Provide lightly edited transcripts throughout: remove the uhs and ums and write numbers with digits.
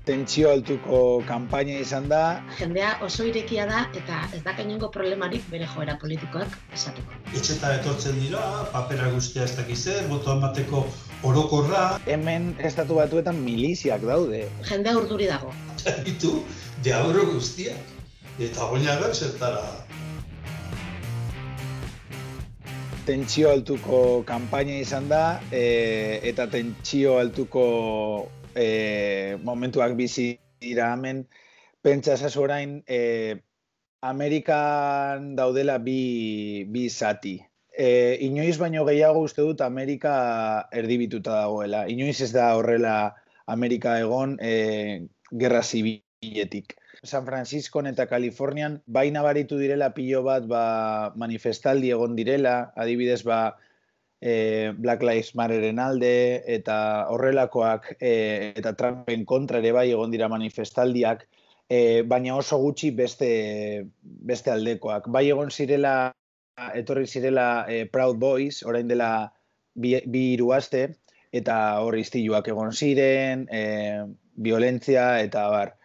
Tentsio altuko kanpaina izan da. Jendea oso irekia da eta ez da inongo problemarik bere joera politikoak esateko. Etxeta etortzen dira, papera guztia ez dakiz zer, boto emateko orokorra. Hemen estatu batuetan miliziak daude. Jendea urduri dago. Ditu, deabro guztiak. Eta goinaga zertara. Tentsio altuko kanpaina izan da, eta tentsio altuko momentuak bizi dira hemen. Pentsa ezazu orain, Amerikan daudela bi zati. Inoiz baino gehiago uste dut Amerika erdibituta dagoela. Inoiz ez da horrela Amerika egon gerra zibiletik. San Franciscon eta Kalifornian bai nabaritu direla pilo bat manifestaldi egon direla, adibidez Black Lives Matteren alde eta horrelakoak eta Trumpen kontra ere bai egon dira manifestaldiak, baina oso gutxi beste aldekoak. Bai etorri zirela Proud Boys, orain dela bi hiru aste, eta hor istiluak egon ziren, violentzia eta bar.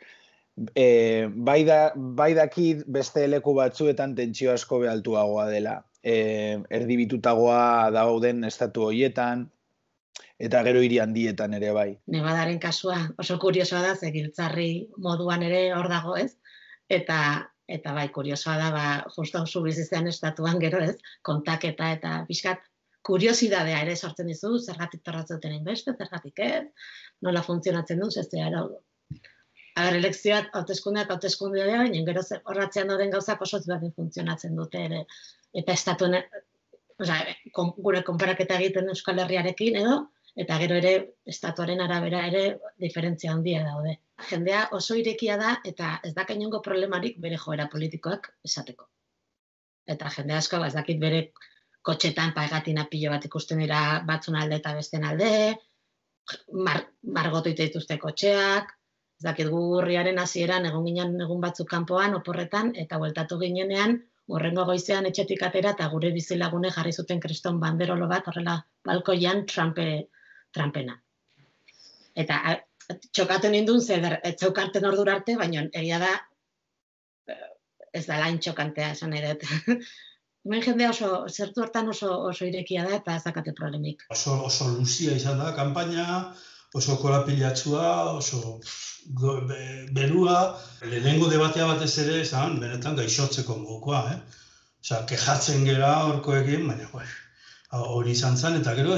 Bai dakit beste leku batzuetan tentsio asko behaltuagoa dela. Erdibitutagoa dauden estatu horietan, eta gero hiri handietan ere bai. Nevadaren kasua oso kuriosoa da, ze giltzarri moduan ere hor dago, ez? Eta bai, kuriosoa da, justo zu bizitzen estatuan gero, ez? Kontaketa eta pixkat kuriosidadea ere sortzen dizu, zergatik torratzen duten hainbeste, zergatik ez, nola funtzionatzen du, elekzioak hauteskundeak, baina gero horratzean dauden gauzak oso ezberdin funtzionatzen dute ere. Eta estatuen, gure konparaketa egiten Euskal Herriarekin edo, eta gero ere estatuaren arabera ere diferentzia handia daude. Jendea oso irekia da eta ez da inongo problemarik bere joera politikoak esateko. Eta jende asko ez dakit bere kotxetan paigatina pilo bat ikusten dira batzun alde eta besten alde, margotu dituzte kotxeak, ez dakit urriaren hasieran egon ginen egun batzuk kanpoan oporretan eta bueltatu ginenean horrengo goizean etxetik atera eta gure bizilagune jarri zuten kriston banderolo bat horrela balkoian Trumpena. Eta txokatu nindun ez zeukarten ordura arte, baina egia da ez da lain txokantea esan nahi dut. Hemen jendea zertu hortan oso irekia da eta ez dakate problemik. Oso luzia izan da kanpaina, oso korapilatsua, oso berua. Lehenengo debatea batez ere, benetan gaixotzeko modukoa, kejatzen gera horkoekin, baina hori izan zen, eta gero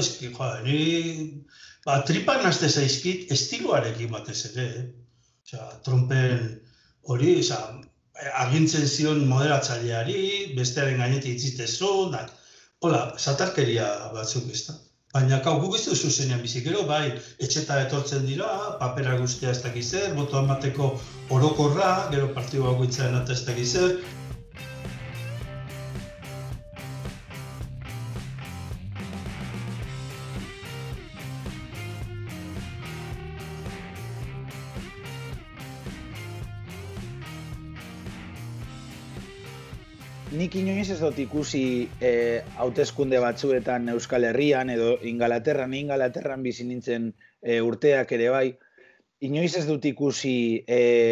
tripan nazte zaizkit estiloarekin batez ere. Trumpen hori, agintzen zion moderatzaileari, bestearen gainetik itzitezu, hola, satarkeria batzuk ez da. Baina guk ez duzu zenean bizikero, bai, etxeta etortzen dira, papera guztia ez dakiz zer, boto emateko orokorra, gero partidu bakoitzaren eta ez dakiz zer. Nik inoiz ez dut ikusi hauteskunde batzuetan Euskal Herrian edo Ingalaterran bizi nintzen urteak ere bai. Inoiz ez dut ikusi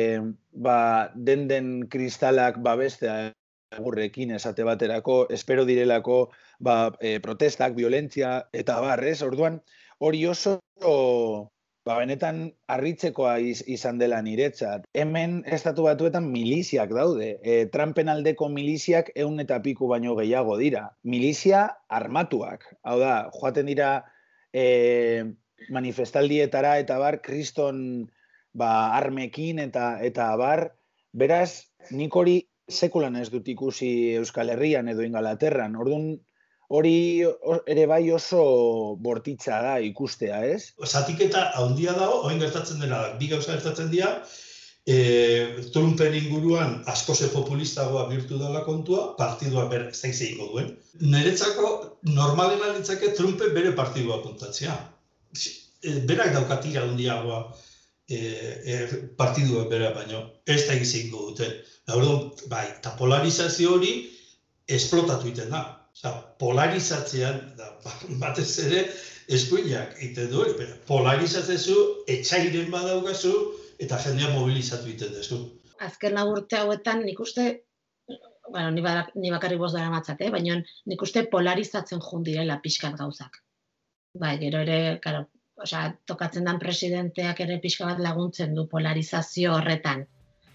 den kristalak babestea gurrekin esate baterako, espero direlako protestak, violentzia eta barrez. Orduan hori oso benetan harritzekoa izan dela niretzat. Hemen estatu batuetan miliziak daude. Trumpen aldeko miliziak 100 eta piku baino gehiago dira. Milizia armatuak. Hau da, joaten dira manifestaldietara eta bar, kriston armekin eta bar. Beraz, nik hori sekulan ez dut ikusi Euskal Herrian edo Ingalaterran. Orduan, hori ere bai oso bortitza da ikustea, ez? Zatiketa handia dago, orain gertatzen dela, bi gauza gertatzen dira, Trumpen inguruan askoz populistagoa bihurtu dela kontua, partidua zeiz egingo duen. Niretzako normalena litzake Trumpen bere partidua kontatzea. Berak daukatira handiagoa partidua bera baino, ez da egingo duten. Bai, eta polarizazio hori esplotatu iten da. Polarizatzean, batez ere, eskuinak egiten du, polarizatzezu, etxairen badaukazu, eta jendea mobilizatu egiten duzu. Azken urte hauetan nik uste, bueno, ni bakarrik bost dara matzat, baina nik uste polarizatzen jun direla pixkat gauzak. Bai, gero ere, karo, tokatzen den presidenteak ere pixka bat laguntzen du polarizazio horretan.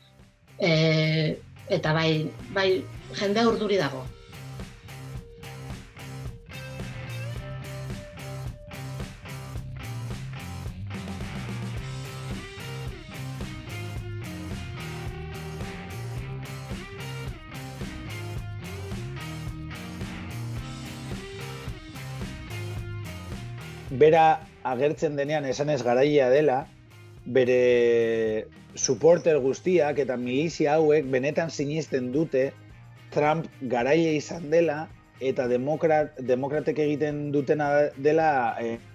Eta bai, jendea urduri dago. Bera agertzen denean esanez garaia dela, bere supporter guztiak eta milizia hauek benetan sinisten dute Trump garaia izan dela eta demokratek egiten dutena dela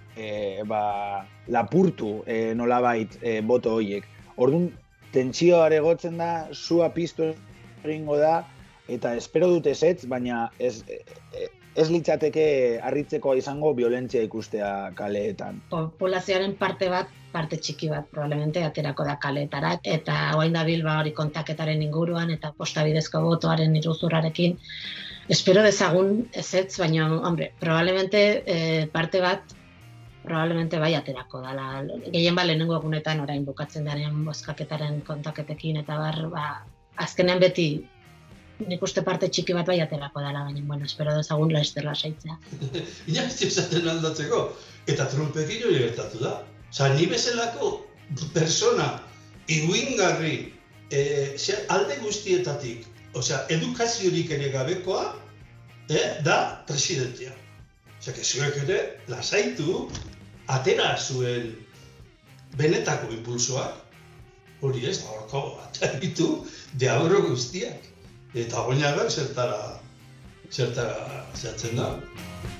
lapurtu nolabait boto horiek. Orduan, tentsioa aregotzen da, sua piztu egingo da, eta espero dut ezetz, baina ez litzateke harritzeko izango violentzia ikustea kaleetan. Populazioaren parte txiki bat probablemente aterako da kaleetara, eta orain dabil hori kontaketaren inguruan eta postabidezko botoaren iruzurrarekin. Espero dezagun ezetz, baina, hombre, probablemente parte bat probablemente bai aterako dala. Gehien lehenengo egunetan orain bukatzen denean bozkaketaren kontaketekin eta azkenean beti nik uste parte txiki bat bai aterako dela, baina, bueno, espero dezagun laizter lasaitzea. Inazti esaten aldatzeko, eta Trumpekin hori gertatu da. Ni bezalako persona iguingarri alde guztietatik, edukaziorik ere gabekoa, da presidentia. Zuek ere, lasaitu, atera zuen benetako impulsoak, hori ez, horko ataritu, deabro guztiak. Eta goinarak zertara zehatzen da.